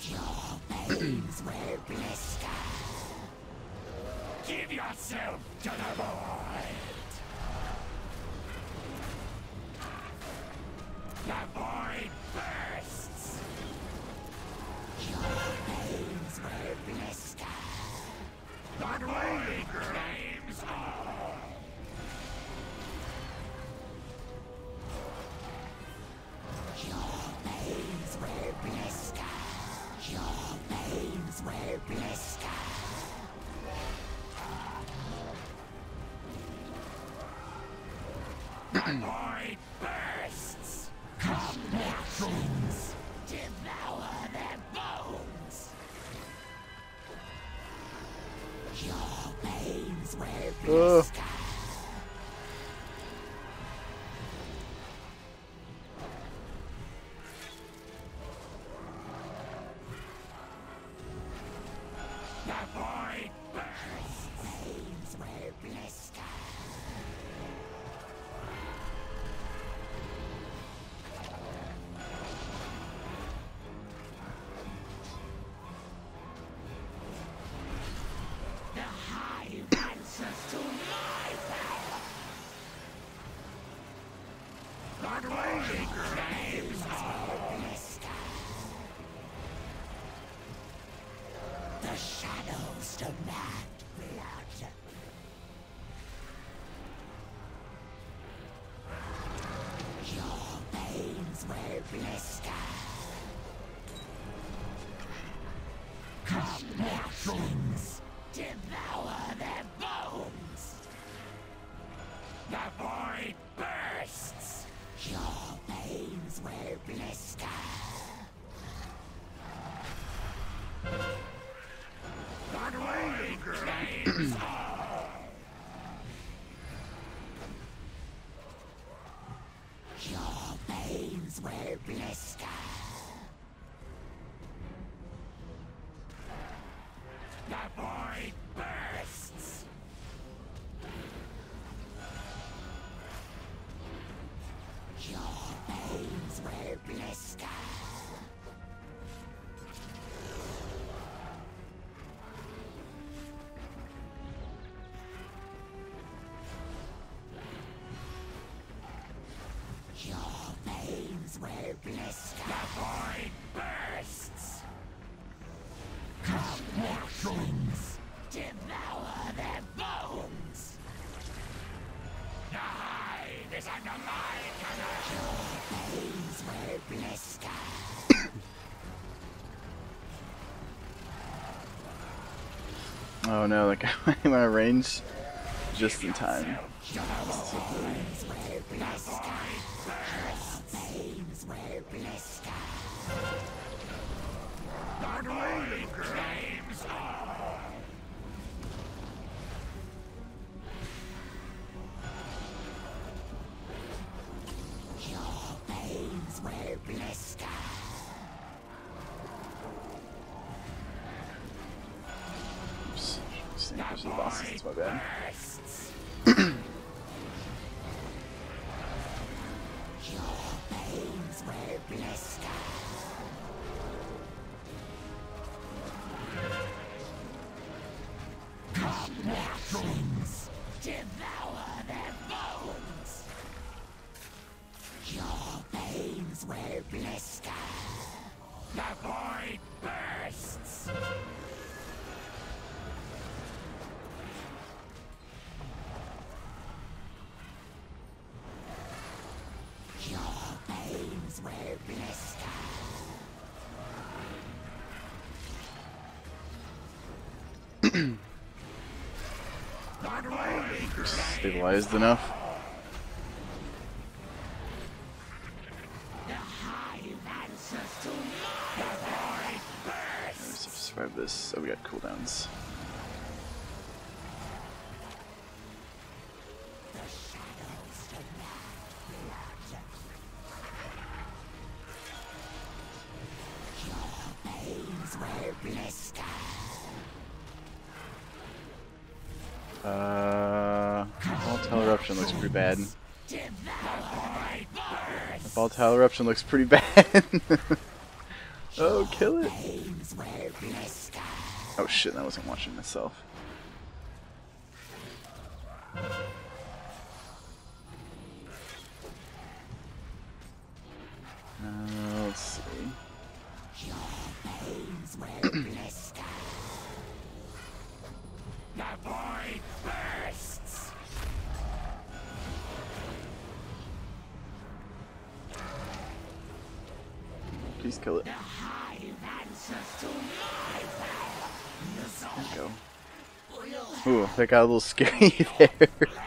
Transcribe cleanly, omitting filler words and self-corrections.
Your veins will blister. Give yourself to the void. The void bursts. Your veins will blister. The void claims all. Your veins will blister. Your veins will blister. The void bursts. Complexions devour their bones. Your veins will blister. The void bursts. Veins will blister. The hive answers to my power. The void claims all. The shadows demand blood. Your veins will blister. Complexions devour their bones. The void bursts. Your veins will blister. The void claims all. Your veins will blister. The void bursts. Your veins will blister. Your veins will blister. The void bursts. Complexions devour their bones. The hive is under my command. Your veins will blister. Oh no, that guy went out of range just in time. Your veins will blister. Your veins will blister. The void claims all. Your veins will blister. Oops. Snippers of the bosses, that's my bad. Bursts. Your veins will blister. Complexions devour their bones. Your veins will blister. The void bursts. Your veins will blister. Stabilized enough. The hive answers to my void bursts. Let's survive this. Oh, we got cooldowns. The shadows demand blood. Your veins will blister. Volatile Eruption looks pretty bad. Devour my bursts. Volatile Eruption looks pretty bad. Oh, kill it. Veins will blister. Oh shit, I wasn't watching myself. Let's see. Your veins will blister. The void bursts. Please kill it. The hive answers to my will. There we go. Ooh, that got a little scary there.